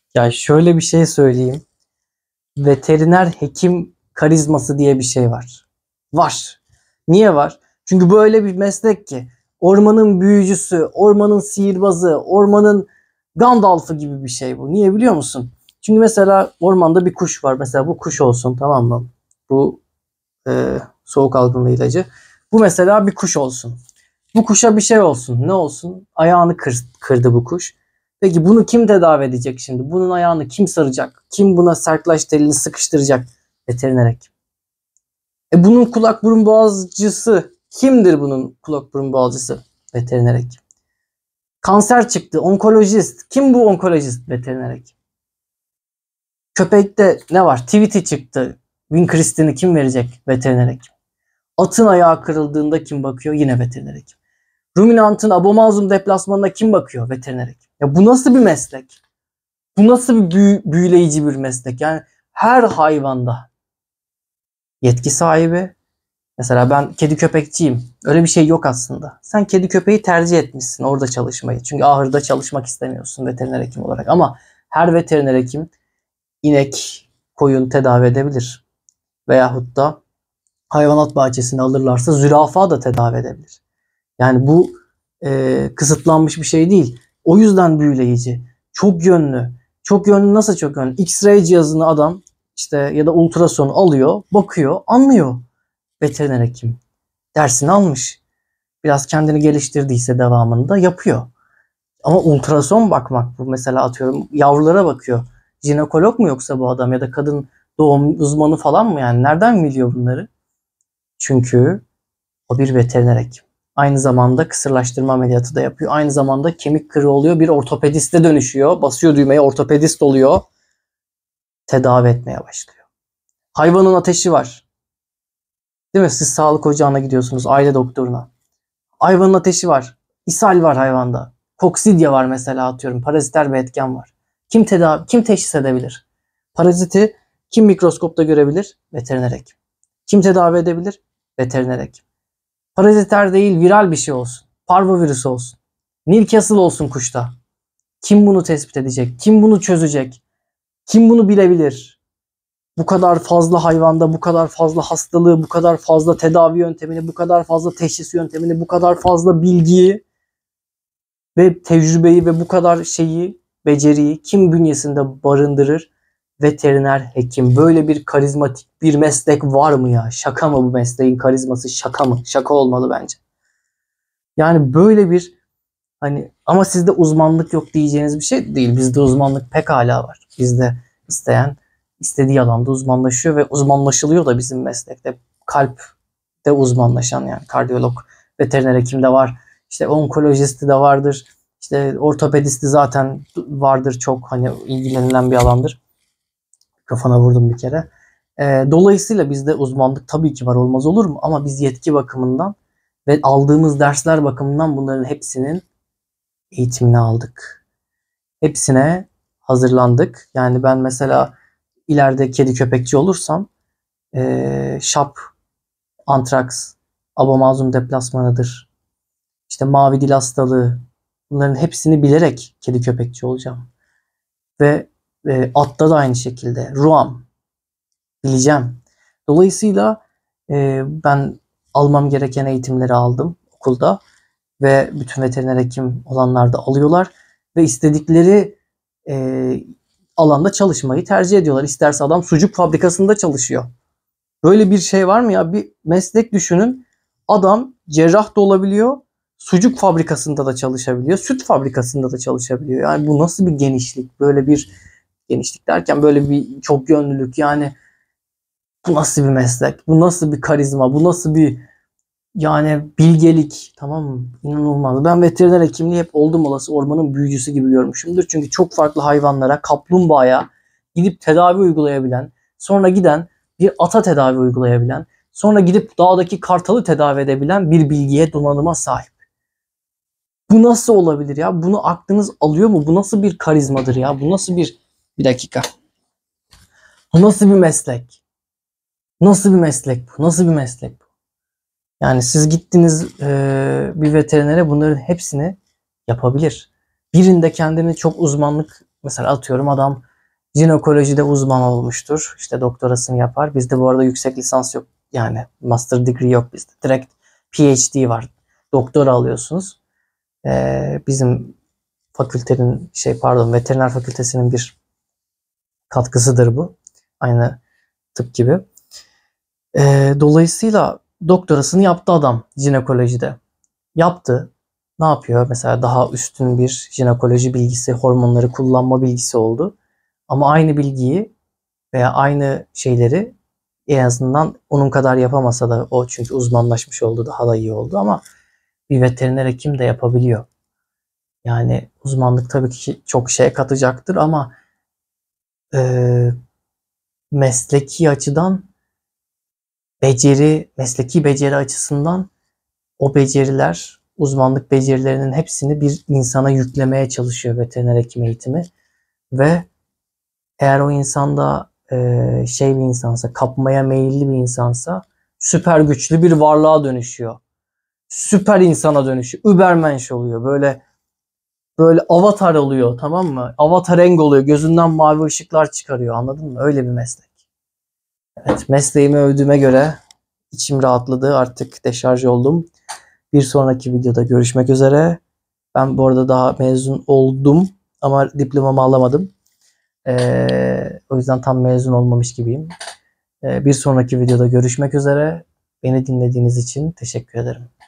Ya şöyle bir şey söyleyeyim. Veteriner hekim karizması diye bir şey var. Var. Niye var? Çünkü böyle bir meslek ki ormanın büyücüsü, ormanın sihirbazı, ormanın Gandalf'ı gibi bir şey bu. Niye biliyor musun? Çünkü mesela ormanda bir kuş var. Mesela bu kuş olsun, tamam mı? Bu soğuk algınlığı ilacı. Bu mesela bir kuş olsun. Bu kuşa bir şey olsun. Ne olsun? Ayağını kırdı bu kuş. Peki bunu kim tedavi edecek şimdi? Bunun ayağını kim saracak? Kim buna sertlaş telini sıkıştıracak? Veteriner hekim. Bunun kulak burun boğazcısı kimdir bunun kulak burun boğazcısı? Veteriner hekim. Kanser çıktı. Onkolojist. Kim bu onkolojist? Veteriner hekim. Köpekte ne var? Tweety çıktı. Wincrist'ini kim verecek? Veteriner hekim. Atın ayağı kırıldığında kim bakıyor? Yine veteriner hekim. Ruminantın abomasum deplasmanına kim bakıyor? Veteriner hekim. Ya bu nasıl bir meslek? Bu nasıl bir büyüleyici bir meslek? Yani her hayvanda yetki sahibi. Mesela ben kedi köpekçiyim. Öyle bir şey yok aslında. Sen kedi köpeği tercih etmişsin orada çalışmayı. Çünkü ahırda çalışmak istemiyorsun veteriner hekim olarak. Ama her veteriner hekim inek, koyun tedavi edebilir. Veyahut da hayvanat bahçesine alırlarsa zürafa da tedavi edebilir. Yani bu kısıtlanmış bir şey değil. O yüzden büyüleyici. Çok yönlü. Çok yönlü nasıl çok yönlü? X-ray cihazını adam işte ya da ultrason alıyor, bakıyor, anlıyor. Veteriner hekim. Dersini almış. Biraz kendini geliştirdiyse devamında yapıyor. Ama ultrason bakmak bu mesela atıyorum yavrulara bakıyor. Jinekolog mu yoksa bu adam ya da kadın doğum uzmanı falan mı yani? Nereden biliyor bunları? Çünkü o bir veteriner hekim. Aynı zamanda kısırlaştırma ameliyatı da yapıyor. Aynı zamanda kemik kırığı oluyor. Bir ortopediste dönüşüyor. Basıyor düğmeye ortopedist oluyor. Tedavi etmeye başlıyor. Hayvanın ateşi var. Değil mi? Siz sağlık ocağına gidiyorsunuz. Aile doktoruna. Hayvanın ateşi var. İshal var hayvanda. Koksidya var mesela atıyorum. Paraziter bir etken var. Kim teşhis edebilir? Paraziti kim mikroskopta görebilir? Veteriner hekim. Kim tedavi edebilir? Veteriner hekim. Paraziter değil viral bir şey olsun. Parvovirüs olsun. Newcastle olsun kuşta. Kim bunu tespit edecek? Kim bunu çözecek? Kim bunu bilebilir? Bu kadar fazla hayvanda, bu kadar fazla hastalığı, bu kadar fazla tedavi yöntemini, bu kadar fazla teşhis yöntemini, bu kadar fazla bilgiyi ve tecrübeyi ve bu kadar şeyi, beceriyi kim bünyesinde barındırır? Veteriner hekim. Böyle bir karizmatik bir meslek var mı ya? Şaka mı bu mesleğin karizması? Şaka mı? Şaka olmalı bence. Yani böyle bir hani ama sizde uzmanlık yok diyeceğiniz bir şey değil. Bizde uzmanlık pekala var. Bizde isteyen istediği alanda uzmanlaşıyor ve uzmanlaşılıyor da bizim meslekte. Kalpte uzmanlaşan yani kardiyolog, veteriner hekim de var. İşte onkolojisti de vardır. İşte ortopedisti zaten vardır çok hani ilgilenilen bir alandır. Kafana vurdum bir kere. Dolayısıyla bizde uzmanlık tabii ki var olmaz olur mu? Ama biz yetki bakımından ve aldığımız dersler bakımından bunların hepsinin eğitimini aldık. Hepsine hazırlandık. Yani ben mesela ileride kedi köpekçi olursam şap, antraks, abomasum deplasmanıdır. İşte mavi dil hastalığı bunların hepsini bilerek kedi köpekçi olacağım. Ve atta da aynı şekilde. Ruam bileceğim. Dolayısıyla ben almam gereken eğitimleri aldım okulda ve bütün veteriner hekim olanlar da alıyorlar ve istedikleri alanda çalışmayı tercih ediyorlar. İsterse adam sucuk fabrikasında çalışıyor. Böyle bir şey var mı ya? Bir meslek düşünün. Adam cerrah da olabiliyor. Sucuk fabrikasında da çalışabiliyor. Süt fabrikasında da çalışabiliyor. Yani bu nasıl bir genişlik? Böyle bir genişlik derken böyle bir çok yönlülük. Yani bu nasıl bir meslek? Bu nasıl bir karizma? Bu nasıl bir yani bilgelik? Tamam mı? İnanılmaz. Ben veteriner hekimliği hep oldum olası ormanın büyücüsü gibi görmüşümdür. Çünkü çok farklı hayvanlara, kaplumbağaya gidip tedavi uygulayabilen, sonra giden bir ata tedavi uygulayabilen, sonra gidip dağdaki kartalı tedavi edebilen bir bilgiye, donanıma sahip. Bu nasıl olabilir ya? Bunu aklınız alıyor mu? Bu nasıl bir karizmadır ya? Bu nasıl bir dakika. Bu nasıl bir meslek? Nasıl bir meslek bu? Nasıl bir meslek bu? Yani siz gittiniz bir veterinere bunların hepsini yapabilir. Birinde kendini çok uzmanlık Mesela atıyorum adam jinekolojide uzman olmuştur. İşte doktorasını yapar. Bizde bu arada yüksek lisans yok. Yani master degree yok bizde. Direkt PhD var. Doktora alıyorsunuz. Bizim fakültenin veteriner fakültesinin bir katkısıdır bu. Aynı tıp gibi. Dolayısıyla doktorasını yaptı adam jinekolojide. Yaptı. Ne yapıyor? Mesela daha üstün bir jinekoloji bilgisi, hormonları kullanma bilgisi oldu. Ama aynı bilgiyi veya aynı şeyleri en azından onun kadar yapamasa da o çünkü uzmanlaşmış oldu, daha da iyi oldu ama bir veteriner hekim de yapabiliyor. Yani uzmanlık tabii ki çok şey katacaktır ama mesleki açıdan mesleki beceri açısından o beceriler, uzmanlık becerilerinin hepsini bir insana yüklemeye çalışıyor veteriner hekim eğitimi. Ve eğer o insanda bir insansa, kapmaya meyilli bir insansa süper güçlü bir varlığa dönüşüyor. Süper insana dönüşüyor. Übermensch oluyor. Böyle avatar oluyor, tamam mı? Avatar renk oluyor. Gözünden mavi ışıklar çıkarıyor. Anladın mı? Öyle bir meslek. Evet, mesleğimi övdüğüme göre içim rahatladı. Artık deşarj oldum. Bir sonraki videoda görüşmek üzere. Ben bu arada daha mezun oldum ama diplomamı alamadım. O yüzden tam mezun olmamış gibiyim. Bir sonraki videoda görüşmek üzere. Beni dinlediğiniz için teşekkür ederim.